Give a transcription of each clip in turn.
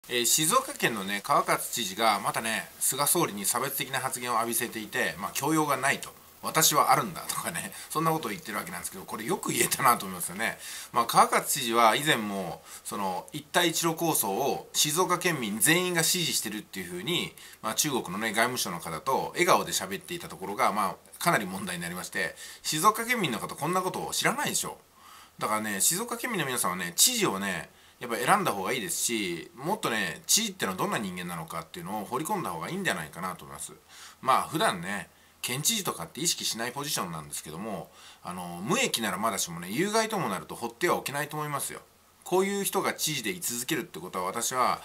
静岡県のね、川勝知事がまたね、菅総理に差別的な発言を浴びせていて、教養がないと。私はあるんだとかね、そんなことを言ってるわけなんですけど、これよく言えたなと思いますよね。川勝知事は以前も、一帯一路構想を静岡県民全員が支持してるっていうふうに、中国のね、外務省の方と笑顔で喋っていたところが、かなり問題になりまして、静岡県民の方こんなことを知らないでしょ。だからね、静岡県民の皆さんはね、知事をね、やっぱ選んだ方がいいですし、もっとね、知事ってのはどんな人間なのかっていうのを掘り込んだ方がいいんじゃないかなと思います。普段ね、県知事とかって意識しないポジションなんですけども、無益ならまだしもね、有害ともなると放ってはおけないと思いますよ。こういう人が知事で居続けるってことは、私は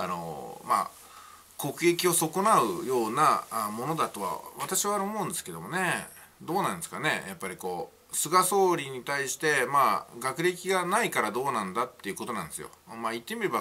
国益を損なうようなものだとは私は思うんですけどもね。どうなんですかね。やっぱり菅総理に対して学歴がないからどうなんだっていうことなんですよ。言ってみれば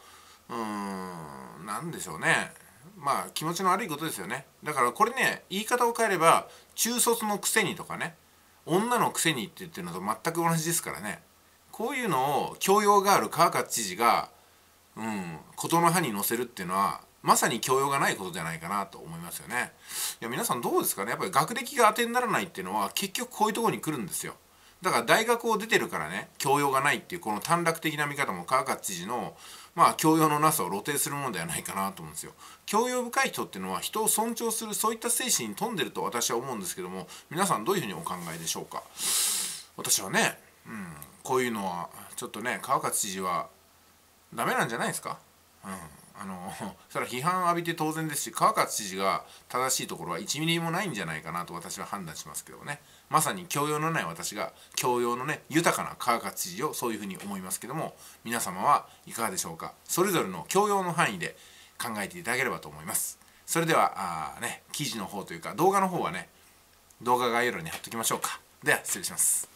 なんでしょうね。気持ちの悪いことですよね。だからこれね、言い方を変えれば中卒のくせにとかね、女のくせにって言ってるのと全く同じですからね。こういうのを教養がある川勝知事が事の葉に乗せるっていうのはまさに教養がないことじゃないかなと思いますよね。いや、皆さんどうですかね。やっぱり学歴が当てにならないっていうのは結局こういうところに来るんですよ。だから大学を出てるからね、教養がないっていうこの短絡的な見方も川勝知事の教養のなさを露呈するものではないかなと思うんですよ。教養深い人っていうのは人を尊重する、そういった精神に富んでると私は思うんですけども、皆さんどういうふうにお考えでしょうか。私はね、こういうのはちょっとね、川勝知事はダメなんじゃないですか。それは批判を浴びて当然ですし、川勝知事が正しいところは1ミリもないんじゃないかなと私は判断しますけどね。まさに教養のない私が教養のね、豊かな川勝知事をそういうふうに思いますけども、皆様はいかがでしょうか。それぞれの教養の範囲で考えていただければと思います。それでは記事の方というか動画の方はね、動画概要欄に貼っときましょうか。では失礼します。